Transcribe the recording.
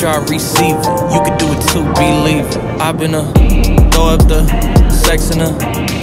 sure I receive it. You could do it too, believe it. I've been throw up the sex in her.